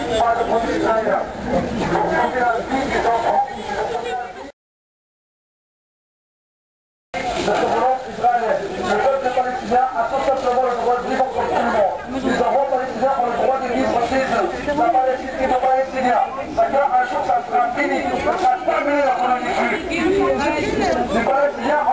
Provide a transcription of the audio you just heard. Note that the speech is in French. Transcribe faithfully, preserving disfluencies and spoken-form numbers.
pas de produits israéliens. Donc, c'est la vie des enfants. De ce violence israélienne. Le peuple palestinien a tout simplement le droit de vivre comme tout le monde. Les enfants palestiniens ont le droit de vivre chez eux. La Palestine est aux Palestiniens. D'accord, un jour ça sera fini. Ça sera terminé la colonie juive. Les Palestiniens